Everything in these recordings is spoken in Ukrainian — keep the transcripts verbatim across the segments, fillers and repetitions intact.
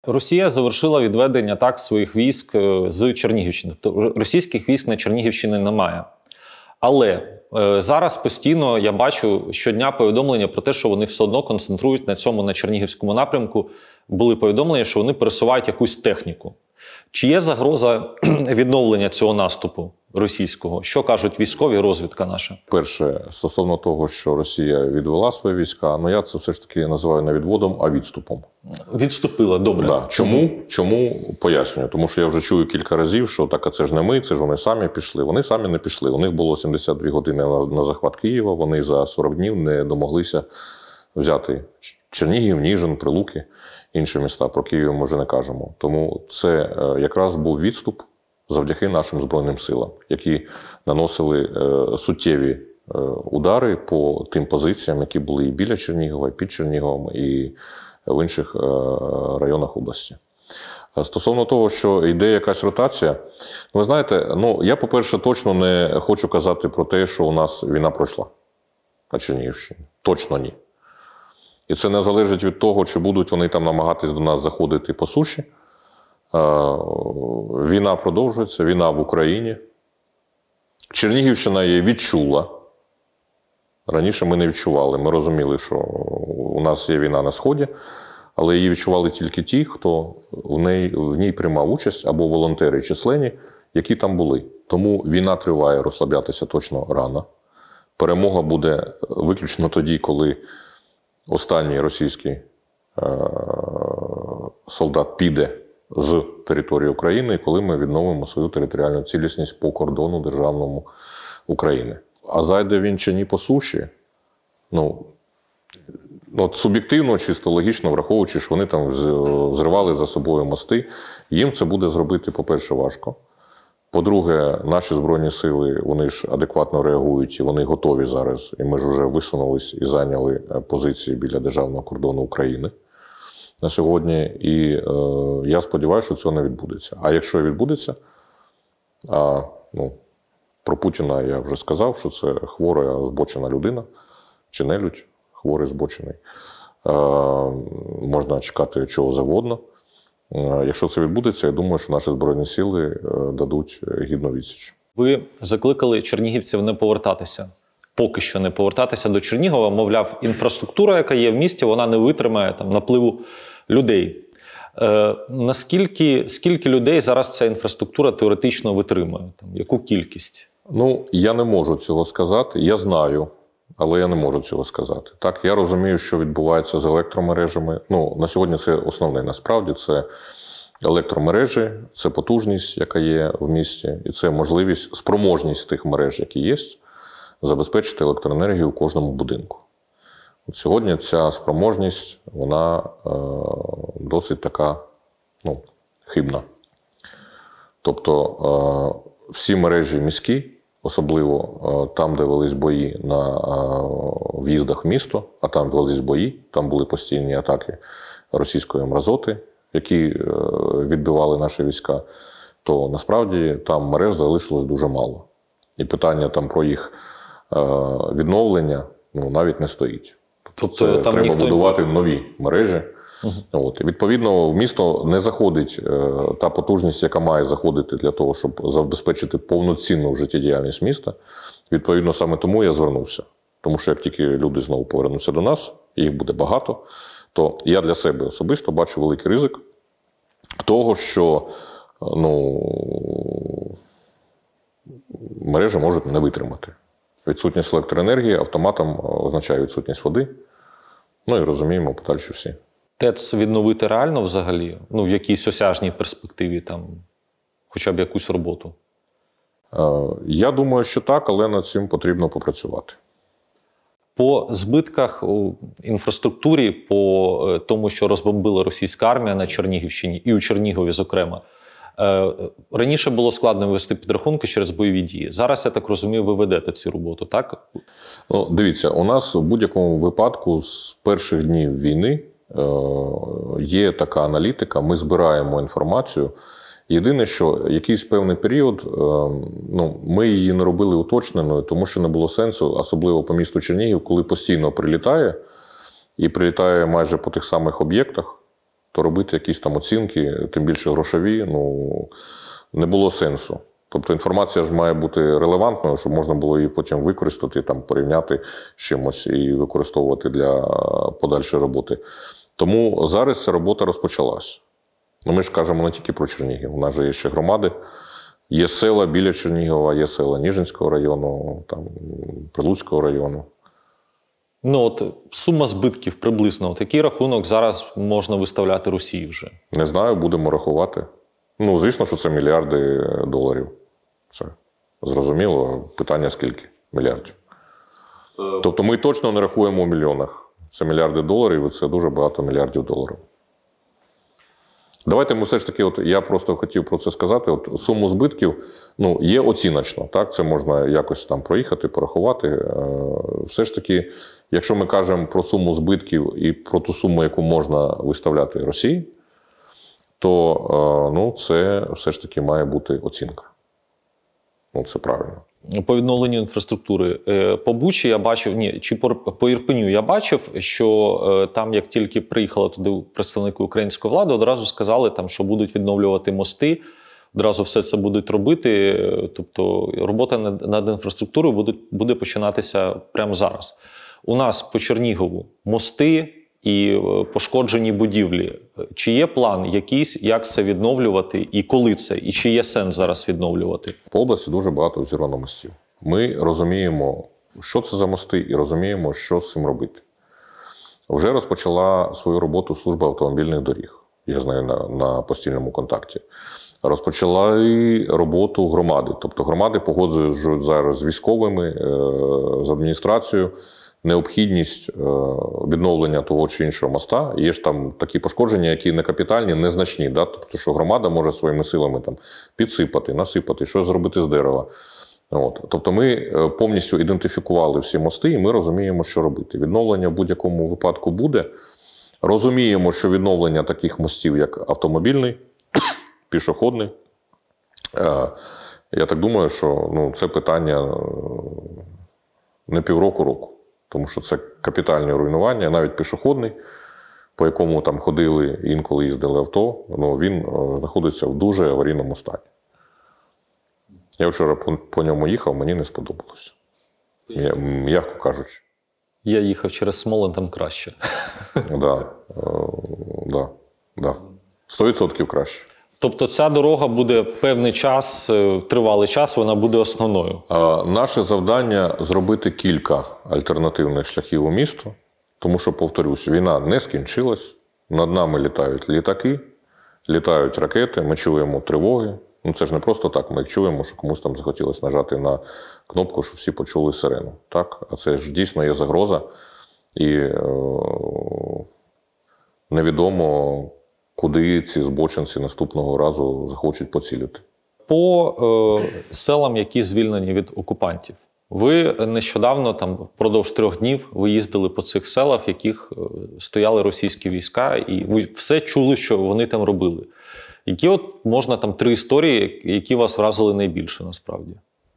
Росія завершила відведення так своїх військ з Чернігівщини. Тобто російських військ на Чернігівщині немає. Але е, зараз постійно я бачу щодня повідомлення про те, що вони все одно концентрують на цьому, на Чернігівському напрямку. Були повідомлення, що вони пересувають якусь техніку. Чи є загроза відновлення цього наступу російського? Що кажуть військові, розвідка наша? Перше, стосовно того, що Росія відвела свої війська, ну я це все ж таки називаю не відводом, а відступом. Відступила, добре. Да. Чому? Чому? Пояснюю. Тому що я вже чую кілька разів, що так, а це ж не ми, це ж вони самі пішли. Вони самі не пішли. У них було сімдесят дві години на, на захват Києва, вони за сорок днів не домоглися взяти Чернігів, Ніжин, Прилуки, інші міста. Про Київ ми вже не кажемо. Тому це якраз був відступ завдяки нашим Збройним силам, які наносили е, суттєві е, удари по тим позиціям, які були і біля Чернігова, і під Черніговом, і в інших е, районах області. Стосовно того, що йде якась ротація, ви знаєте, ну, я, по-перше, точно не хочу казати про те, що у нас війна пройшла на Чернігівщині. Точно ні. І це не залежить від того, чи будуть вони там намагатись до нас заходити по суші. Війна продовжується, війна в Україні. Чернігівщина її відчула. Раніше ми не відчували. Ми розуміли, що у нас є війна на Сході, але її відчували тільки ті, хто в ній, в ній приймав участь, або волонтери, численні, які там були. Тому війна триває, розслаблятися точно рано. Перемога буде виключно тоді, коли останній російський е- солдат піде з території України, коли ми відновимо свою територіальну цілісність по кордону державному України. А зайде він чи ні по суші, ну, от суб'єктивно, чисто логічно, враховуючи, що вони там зривали за собою мости, їм це буде зробити, по-перше, важко. По-друге, наші Збройні сили, вони ж адекватно реагують, і вони готові зараз, і ми ж вже висунулись і зайняли позиції біля державного кордону України на сьогодні, і е, я сподіваюся, що цього не відбудеться. А якщо відбудеться, а, ну, про Путіна я вже сказав, що це хвора, збочена людина, чи нелюдь, хворий, збочений. Е, можна чекати чого завгодно. Е, якщо це відбудеться, я думаю, що наші Збройні сили е, дадуть гідну відсіч. Ви закликали чернігівців не повертатися. Поки що не повертатися до Чернігова. Мовляв, інфраструктура, яка є в місті, вона не витримає там напливу людей. Е, наскільки, скільки людей зараз ця інфраструктура теоретично витримує? Там, яку кількість? Ну, я не можу цього сказати. Я знаю, але я не можу цього сказати. Так, я розумію, що відбувається з електромережами. Ну, на сьогодні це основне, насправді, це електромережі, це потужність, яка є в місті, і це можливість, спроможність тих мереж, які є, забезпечити електроенергію у кожному будинку. От сьогодні ця спроможність, вона е, досить така, ну, хибна. Тобто е, всі мережі міські, особливо е, там, де велись бої на е, в'їздах в місто, а там велись бої, там були постійні атаки російської мразоти, які е, відбивали наші війська, то насправді там мереж залишилось дуже мало. І питання там про їх відновлення, ну, навіть не стоїть. Тобто це там треба ніхто... будувати нові мережі. Угу. От. І відповідно, в місто не заходить е, та потужність, яка має заходити для того, щоб забезпечити повноцінну життєдіяльність міста. Відповідно, саме тому я звернувся. Тому що як тільки люди знову повернуться до нас, їх буде багато, то я для себе особисто бачу великий ризик того, що, ну, мережі можуть не витримати. Відсутність електроенергії автоматом означає відсутність води. Ну і розуміємо подальші всі. ТЕЦ відновити реально взагалі? Ну, в якійсь осяжній перспективі, там, хоча б якусь роботу? Я думаю, що так, але над цим потрібно попрацювати. По збитках у інфраструктурі, по тому, що розбомбила російська армія на Чернігівщині, і у Чернігові, зокрема, раніше було складно вести підрахунки через бойові дії. Зараз, я так розумію, ви ведете цю роботу, так? Ну, дивіться, у нас в будь-якому випадку з перших днів війни е, є така аналітика, ми збираємо інформацію. Єдине, що якийсь певний період, е, ну, ми її не робили уточненою, тому що не було сенсу, особливо по місту Чернігів, коли постійно прилітає, і прилітає майже по тих самих об'єктах, то робити якісь там оцінки, тим більше грошові, ну, не було сенсу. Тобто інформація ж має бути релевантною, щоб можна було її потім використати, там, порівняти з чимось і використовувати для подальшої роботи. Тому зараз ця робота розпочалась. Ну, ми ж кажемо не тільки про Чернігів, у нас же є ще громади. Є села біля Чернігова, є села Ніжинського району, там, Прилуцького району. Ну, от сума збитків приблизно. От який рахунок зараз можна виставляти Росії вже? Не знаю, будемо рахувати. Ну, звісно, що це мільярди доларів. Це зрозуміло. Питання скільки мільярдів. Тобто ми точно не рахуємо у мільйонах. Це мільярди доларів, і це дуже багато мільярдів доларів. Давайте ми все ж таки, от я просто хотів про це сказати, от суму збитків, ну, є оціночно, так, це можна якось там проїхати, порахувати. Все ж таки, якщо ми кажемо про суму збитків і про ту суму, яку можна виставляти Росії, то, ну, це все ж таки має бути оцінка. Ну, це правильно. По відновленню інфраструктури. По Бучі я бачив, ні, чи по, по Ірпеню я бачив, що там, як тільки приїхали туди представники української влади, одразу сказали, там, що будуть відновлювати мости, одразу все це будуть робити. Тобто робота над, над інфраструктурою буде, буде починатися прямо зараз. У нас по Чернігову мости і пошкоджені будівлі. Чи є план якийсь, як це відновлювати, і коли це, і чи є сенс зараз відновлювати? По області дуже багато зірвано мостів. Ми розуміємо, що це за мости, і розуміємо, що з цим робити. Вже розпочала свою роботу служба автомобільних доріг. Я знаю, на, на постійному контакті. Розпочала і роботу громади. Тобто громади погоджують зараз з військовими, з адміністрацією, необхідність відновлення того чи іншого моста. Є ж там такі пошкодження, які не капітальні, незначні. Да? Тобто, що громада може своїми силами там підсипати, насипати, щось зробити з дерева. От. Тобто ми повністю ідентифікували всі мости, і ми розуміємо, що робити. Відновлення в будь-якому випадку буде. Розуміємо, що відновлення таких мостів, як автомобільний, пішохідний, я так думаю, що, ну, це питання не півроку-року. Тому що це капітальне руйнування, навіть пішохідний, по якому там ходили, інколи їздили авто, ну, він знаходиться в дуже аварійному стані. Я вчора по, по ньому їхав, мені не сподобалося. Я, м'яко кажучи. Я їхав через Смолин, там краще. Так, да, да, да. сто відсотків краще. Тобто ця дорога буде певний час, тривалий час, вона буде основною? А, наше завдання – зробити кілька альтернативних шляхів у місто. Тому що, повторюсь, війна не скінчилась. Над нами літають літаки, літають ракети, ми чуємо тривоги. Ну, це ж не просто так, ми чуємо, що комусь там захотілося нажати на кнопку, щоб всі почули сирену. Так? А це ж дійсно є загроза. І е- невідомо, куди ці збочинці наступного разу захочуть поцілити. По е, селам, які звільнені від окупантів. Ви нещодавно, там, впродовж трьох днів, ви їздили по цих селах, в яких е, стояли російські війська, і ви все чули, що вони там робили. Які от можна там три історії, які вас вразили найбільше насправді?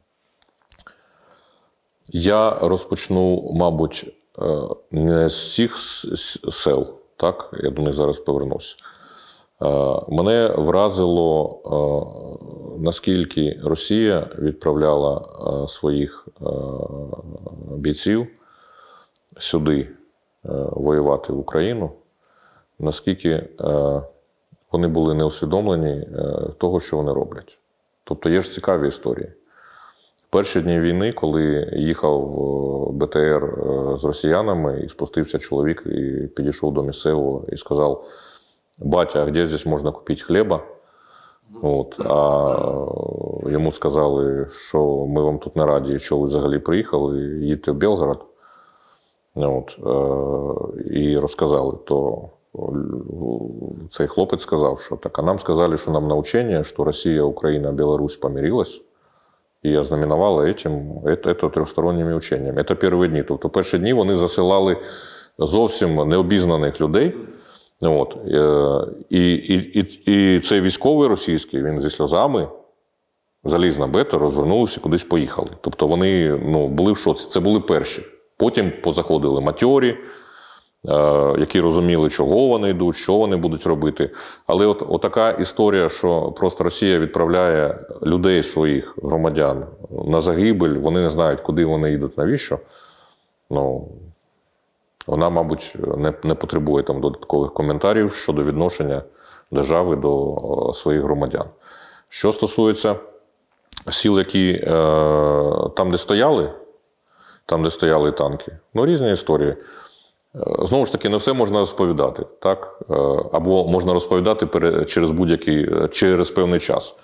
Я розпочну, мабуть, не з всіх сел, так? Я до них зараз повернуся. Мене вразило, наскільки Росія відправляла своїх бійців сюди воювати в Україну, наскільки вони були не усвідомлені того, що вони роблять. Тобто є ж цікаві історії. Перші дні війни, коли їхав Б Т Р з росіянами, і спустився чоловік, і підійшов до місцевого і сказав: «Батя, а де здесь можна купити хліба?» От. А йому сказали, що ми вам тут не раді, що ви взагалі приїхали, їдьте в Белгород. От. І розказали, то цей хлопець сказав, що так, а нам сказали, що нам на учення, що Росія, Україна, Білорусь помирилась, і ознаменувала этим, это, это трьохсторонніми ученнями. Це перші дні. Тобто перші дні вони засилали зовсім необізнаних людей. От. І, і, і, і цей військовий російський, він зі сльозами заліз на бета, розвернулися, кудись поїхали. Тобто вони, ну, були в шоці. Це були перші. Потім позаходили матьорі, які розуміли, чого вони йдуть, що вони будуть робити. Але от, от така історія, що просто Росія відправляє людей своїх громадян на загибель, вони не знають, куди вони йдуть, навіщо. Ну, вона, мабуть, не, не потребує там додаткових коментарів щодо відношення держави до своїх громадян. Що стосується сіл, які е, там, де стояли, там, де стояли танки, ну, різні історії. Знову ж таки, не все можна розповідати, так? Або можна розповідати через будь-який, через певний час.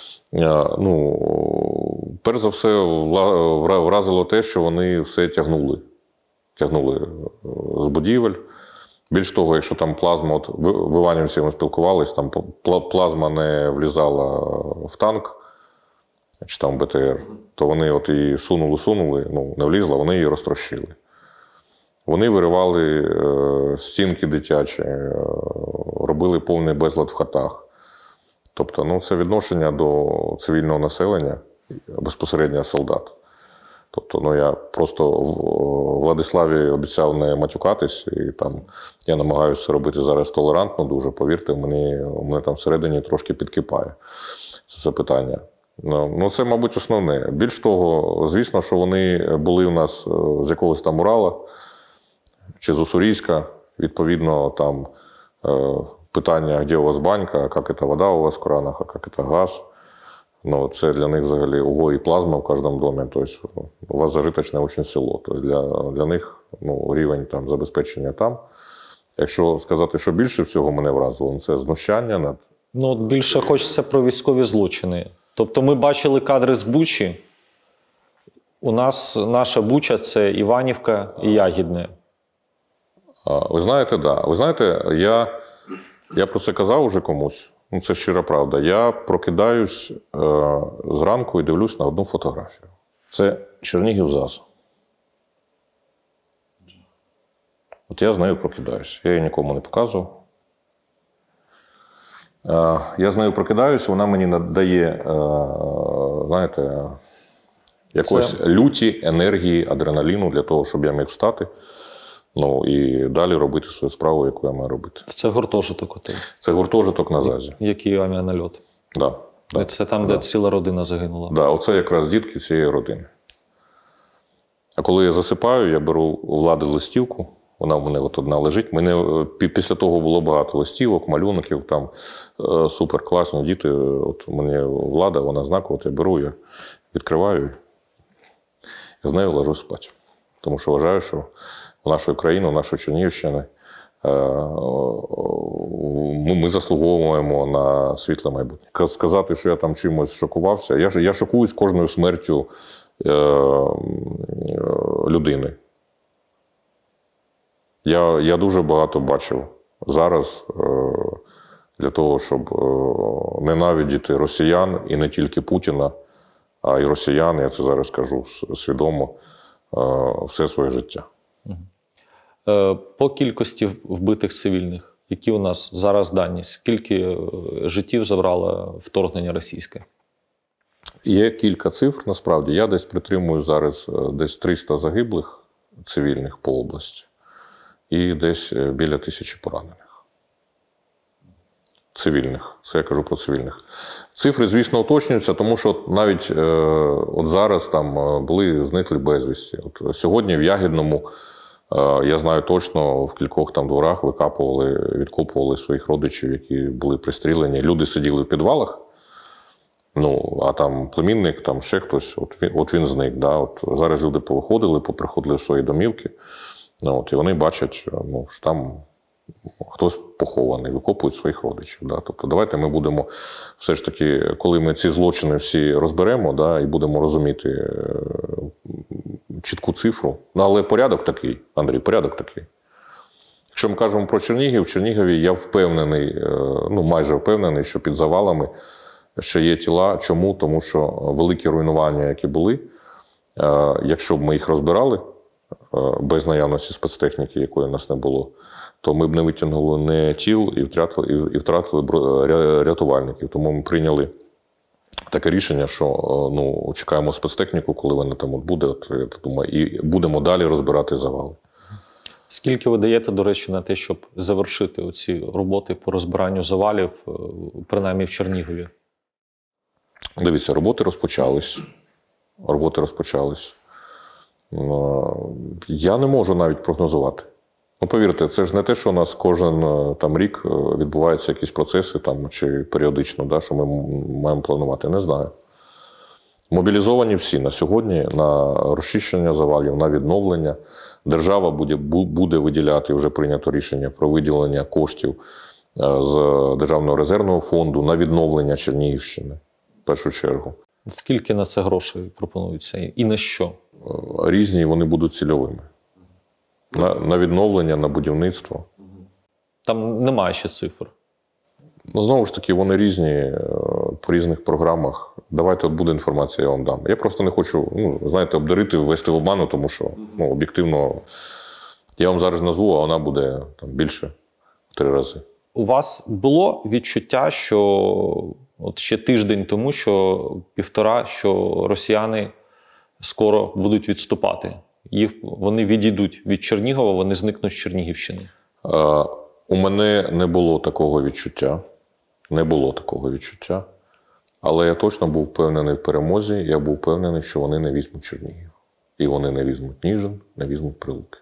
Ну, перш за все, вразило те, що вони все тягнули. Тягнули з будівель. Більш того, якщо там плазма, от в Іванівці ми спілкувалися, там плазма не влізала в танк, чи там в Б Т Р, то вони от її сунули-сунули, ну, не влізла, вони її розтрощили. Вони виривали е, стінки дитячі, е, робили повний безлад в хатах. Тобто, ну, це відношення до цивільного населення, безпосередньо солдат. Тобто, ну, я просто в Владиславі обіцяв не матюкатись, і там я намагаюся робити зараз толерантно дуже, повірте, мені, мене там всередині трошки підкипає це запитання. Ну, ну, це, мабуть, основне. Більш того, звісно, що вони були у нас з якогось там Урала, чи з Уссурийська, відповідно, там е, питання, де у вас банька, як це вода у вас в кранах, а як це газ. Ну, це для них взагалі ого і плазма в кожному домі. Тобто, у вас зажиточне дуже село. Тобто, для, для них ну, рівень там, забезпечення там. Якщо сказати, що більше всього мене вразило, це знущання над... Ну, от більше хочеться про військові злочини. Тобто ми бачили кадри з Бучі. У нас наша Буча – це Іванівка і Ягідне. Ви знаєте, так. Да. Ви знаєте, я, я про це казав уже комусь. Ну, це щира правда. Я прокидаюсь е, зранку і дивлюсь на одну фотографію. Це Чернігів ЗАЗ. От я з нею прокидаюсь. Я її нікому не показував. Е, я з нею прокидаюсь, вона мені дає, е, знаєте, якоїсь це... люті енергії, адреналіну для того, щоб я міг встати. Ну, і далі робити свою справу, яку я маю робити. Це гуртожиток отий? Це гуртожиток на ЗАЗі. Який авіанальот? Да, да, це там, да. де ціла родина загинула? Так, да, оце якраз дітки цієї родини. А коли я засипаю, я беру у Влади листівку, вона в мене от одна лежить. Мене після того було багато листівок, малюнків, там суперкласні діти. От мені Влада, вона знакова, от я беру, я відкриваю і з нею ложусь спати. Тому що вважаю, що в нашу країну, в нашу Чернігівщину ми заслуговуємо на світле майбутнє. Сказати, що я там чимось шокувався, я, я шокуюсь кожною смертю людини. Я, я дуже багато бачив зараз для того, щоб ненавидіти росіян, і не тільки Путіна, а й росіян, я це зараз кажу свідомо, все своє життя. По кількості вбитих цивільних, які у нас зараз дані? Скільки життів забрало вторгнення російське? Є кілька цифр, насправді. Я десь притримую зараз десь триста загиблих цивільних по області і десь біля тисячі поранених. Цивільних. Це я кажу про цивільних. Цифри, звісно, уточнюються, тому що навіть е, от зараз там були зниклі безвісті. От сьогодні в Ягідному, е, я знаю точно, в кількох там дворах викапували, відкопували своїх родичів, які були пристрілені. Люди сиділи в підвалах, ну, а там племінник, там ще хтось, от він, от він зник. Да? От зараз люди повиходили, поприходили в свої домівки, ну, от, і вони бачать, ну, що там хтось похований, викопують своїх родичів. Да? Тобто давайте ми будемо все ж таки, коли ми ці злочини всі розберемо, да, і будемо розуміти чітку цифру. Ну, але порядок такий, Андрій, порядок такий. Якщо ми кажемо про Чернігів, в Чернігові я впевнений, ну майже впевнений, що під завалами ще є тіла. Чому? Тому що великі руйнування, які були, якщо б ми їх розбирали без наявності спецтехніки, якої в нас не було, то ми б не витягнули не тіл і втратили, і втратили рятувальників. Тому ми прийняли таке рішення, що ну, чекаємо спецтехніку, коли вона там от буде, от, я думаю, і будемо далі розбирати завали. Скільки ви даєте, до речі, на те, щоб завершити оці роботи по розбиранню завалів, принаймні в Чернігові? Дивіться, роботи розпочались. Роботи розпочались. Я не можу навіть прогнозувати. Ну, повірте, це ж не те, що у нас кожен там рік відбуваються якісь процеси там, чи періодично, да, що ми маємо планувати. Не знаю. Мобілізовані всі на сьогодні на розчищення завалів, на відновлення. Держава буде, буде виділяти, вже прийнято рішення про виділення коштів з Державного резервного фонду на відновлення Чернігівщини, в першу чергу. Скільки на це грошей пропонується і на що? Різні, вони будуть цільовими. На, на відновлення, на будівництво. Там немає ще цифр. Ну, знову ж таки, вони різні по різних програмах. Давайте, от буде інформація, я вам дам. Я просто не хочу, ну, знаєте, обдарити, ввести в обману, тому що, ну, об'єктивно, я вам зараз назву, а вона буде там більше в три рази. У вас було відчуття, що от ще тиждень тому, що півтора, що росіяни скоро будуть відступати? Їх, вони відійдуть від Чернігова, вони зникнуть з Чернігівщини? Е, у мене не було такого відчуття. Не було такого відчуття. Але я точно був впевнений в перемозі. Я був впевнений, що вони не візьмуть Чернігів. І вони не візьмуть Ніжин, не візьмуть Прилуки.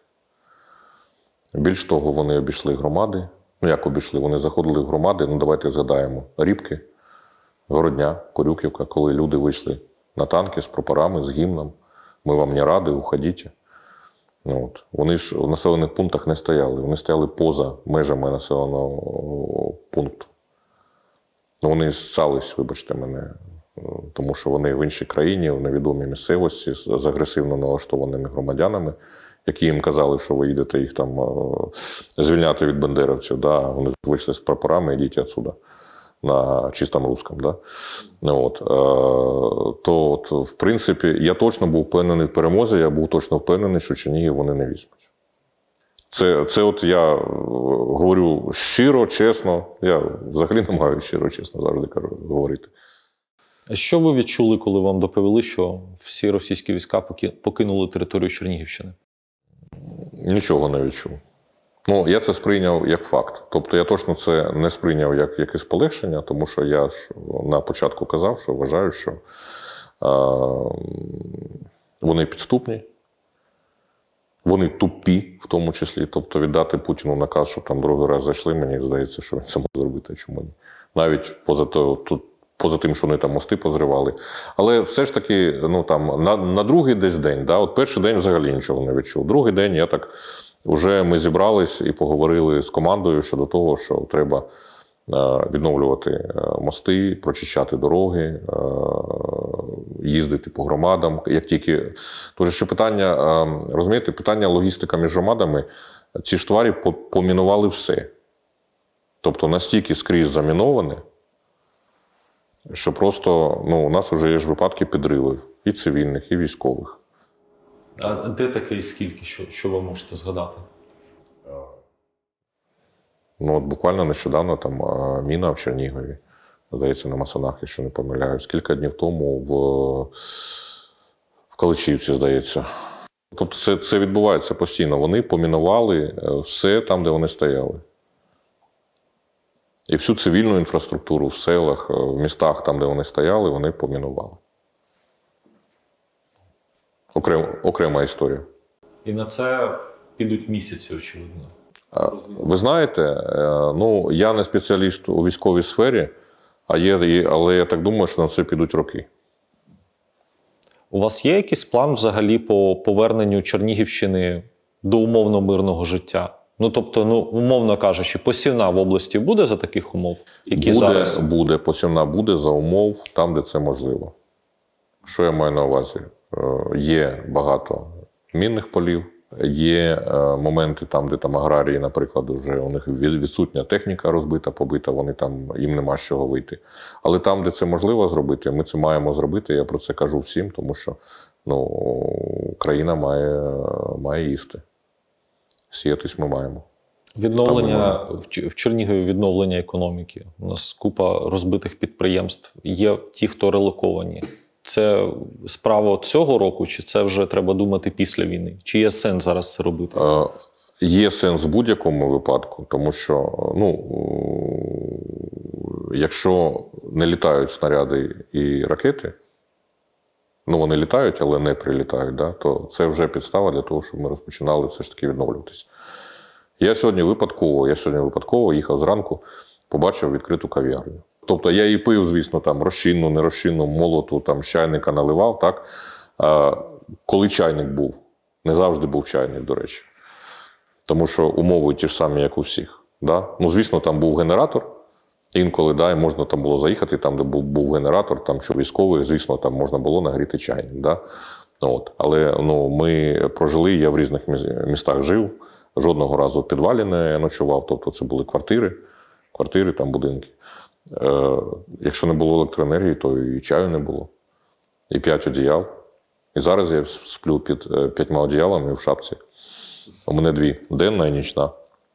Більш того, вони обійшли громади. Ну, як обійшли? Вони заходили в громади, ну, давайте згадаємо. Рібки, Городня, Корюківка, коли люди вийшли на танки з прапорами, з гімном. Ми вам не раді, уходіть. Ну, от. Вони ж в населених пунктах не стояли. Вони стояли поза межами населеного пункту. Ну, вони ссались, вибачте мене, тому що вони в іншій країні, в невідомій місцевості, з агресивно налаштованими громадянами, які їм казали, що ви їдете їх там звільняти від бандеровців. Да? Вони вийшли з прапорами, йдіть відсюди. На чистому русском, да? От. То, от, в принципі, я точно був впевнений в перемозі, я був точно впевнений, що Чернігів вони не візьмуть. Це, це от я говорю щиро, чесно, я взагалі не маю щиро, чесно завжди говорити. А що ви відчули, коли вам доповіли, що всі російські війська покинули територію Чернігівщини? Нічого не відчув. Ну, я це сприйняв як факт. Тобто я точно це не сприйняв як якесь полегшення, тому що я ж на початку казав, що вважаю, що е, вони підступні, вони тупі в тому числі. Тобто віддати Путіну наказ, щоб там другий раз зайшли, мені здається, що він це може зробити. Чому ні? Навіть поза, то, тут, поза тим, що вони там мости позривали. Але все ж таки, ну, там, на, на другий десь день, да, от перший день взагалі нічого не відчув. Другий день я так... Уже ми зібрались і поговорили з командою щодо того, що треба відновлювати мости, прочищати дороги, їздити по громадам. Як тільки... Тож, що питання, розумієте, питання логістика між громадами, ці ж тварі помінували все. Тобто настільки скрізь заміноване, що просто, ну, у нас вже є ж випадки підривів і цивільних, і військових. А де таке і скільки, що, що ви можете згадати? Ну, от буквально нещодавно там міна в Чернігові, здається, на Масанах, якщо не помиляюсь. Кілька днів тому в, в Каличівці, здається. Тобто це, це відбувається постійно. Вони помінували все там, де вони стояли. І всю цивільну інфраструктуру в селах, в містах, там, де вони стояли, вони помінували. Окрем, окрема історія. І на це підуть місяці, очевидно. Ви знаєте, ну, я не спеціаліст у військовій сфері, а є, але я так думаю, що на це підуть роки. У вас є якийсь план взагалі по поверненню Чернігівщини до умовно мирного життя? Ну, тобто, ну, умовно кажучи, посівна в області буде за таких умов, які буде, зараз? Буде, посівна буде за умов там, де це можливо. Що я маю на увазі? Є багато мінних полів, є моменти там, де там аграрії, наприклад, вже у них відсутня техніка розбита, побита, вони там, їм нема з чого вийти. Але там, де це можливо зробити, ми це маємо зробити, я про це кажу всім, тому що, ну, країна має, має їсти. Сіятись ми маємо. Відновлення в Чернігові, відновлення економіки. У нас купа розбитих підприємств. Є ті, хто релоковані. Це справа цього року, чи це вже треба думати після війни? Чи є сенс зараз це робити? Є сенс в будь-якому випадку, тому що, ну, якщо не літають снаряди і ракети, ну, вони літають, але не прилітають, да, то це вже підстава для того, щоб ми розпочинали все ж таки відновлюватися. Я сьогодні випадково, я сьогодні випадково їхав зранку, побачив відкриту кав'ярню. Тобто я її пив, звісно, там розчинну, нерозчинну, молоту, там з чайника наливав, так? А, коли чайник був. Не завжди був чайник, до речі. Тому що умови ті ж самі, як у всіх. Да? Ну, звісно, там був генератор. Інколи, да, і можна там було заїхати, там, де був, був генератор, там, що військовий, звісно, там можна було нагріти чайник. Да? От. Але ну, ми прожили, я в різних містах жив, жодного разу в підвалі не ночував, тобто це були квартири, квартири, там будинки. Е, якщо не було електроенергії, то і чаю не було. І п'ять одіял. І зараз я сплю під п'ятьма одіялами в шапці. У мене дві – денна і нічна.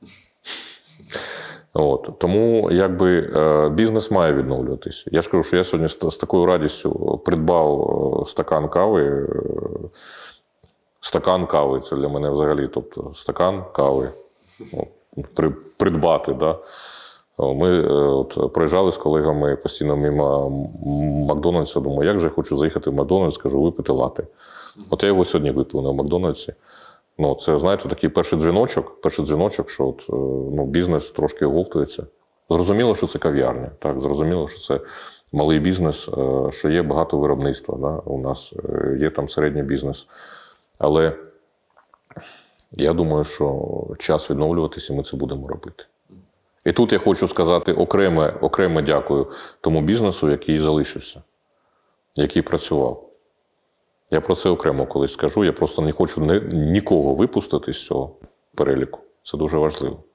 От. Тому якби бізнес має відновлюватися. Я ж кажу, що я сьогодні з, з такою радістю придбав стакан кави. Стакан кави – це для мене взагалі, тобто стакан кави. При, придбати, да. Ми от, проїжджали з колегами постійно мимо Макдональдса. Думаю, як же я хочу заїхати в Макдональдс, кажу, випити лати. От я його сьогодні випив на Макдональдсі. Ну, це, знаєте, такий перший дзвіночок, перший дзвіночок, що от, ну, бізнес трошки оговтується. Зрозуміло, що це кав'ярня, так, зрозуміло, що це малий бізнес, що є багато виробництва, да? У нас є там середній бізнес. Але я думаю, що час відновлюватися, і ми це будемо робити. І тут я хочу сказати окреме, окреме дякую тому бізнесу, який залишився, який працював. Я про це окремо колись скажу, я просто не хочу нікого випустити з цього переліку. Це дуже важливо.